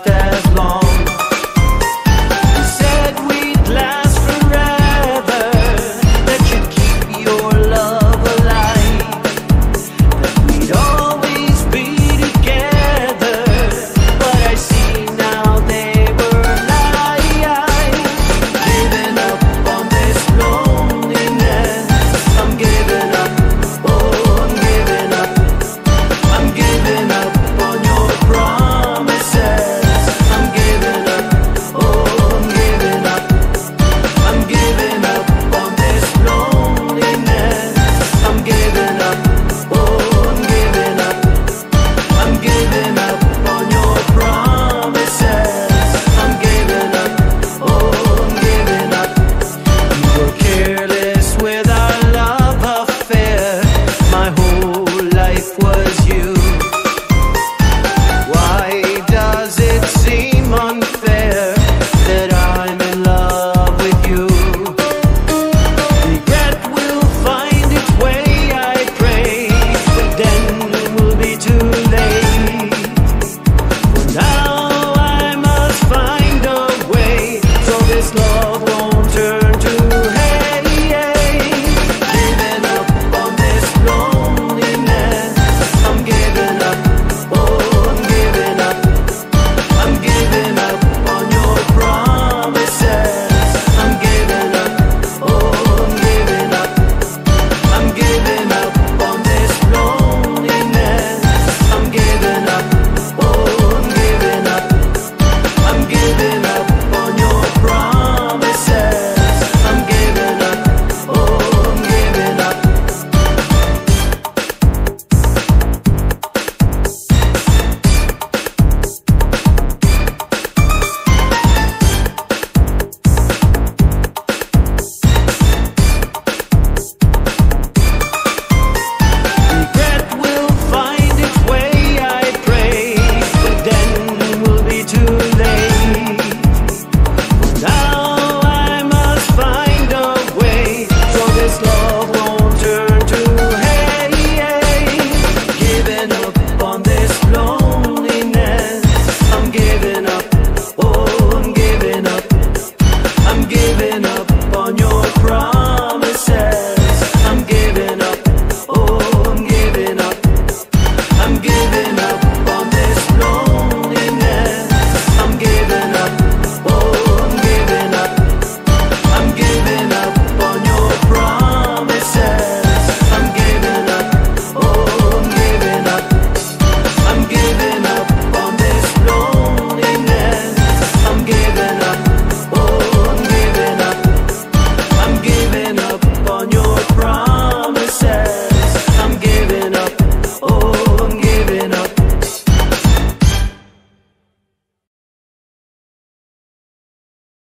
as long. You said we'd last forever, that you'd keep your love alive, that we'd always be together. But I see now they were lies. Giving up on this loneliness, I'm giving up. Oh, I'm giving up. I'm giving up on your promises. I'm giving up. Oh, I'm giving up. I'm giving up on this loneliness. I'm giving up. Oh, I'm giving up. I'm giving up on your promises. I'm giving up. Oh, I'm giving up. You were careless with our love affair. My whole life was you. Why does it seem unfair that I'm in love with you? Regret will find its way, I pray, but then it will be too late. For now I must find a way so this love won't turn to hate. Giving up on this loneliness, I'm giving up. Oh, I'm giving up. I'm giving up on your promises. I'm giving up. Oh, I'm giving up. I'm giving up on this loneliness. I'm giving up. Oh, I'm giving up. I'm giving up on your promises. I'm giving up. Oh, I'm giving up. Regret will find its way, I pray, but then it will be too late. Now I must find a way so this love won't turn to hate. Giving up on this loneliness, I'm giving up. Oh, I'm giving up. I'm giving up on your promises. I'm giving up. Oh, I'm giving up. I'm giving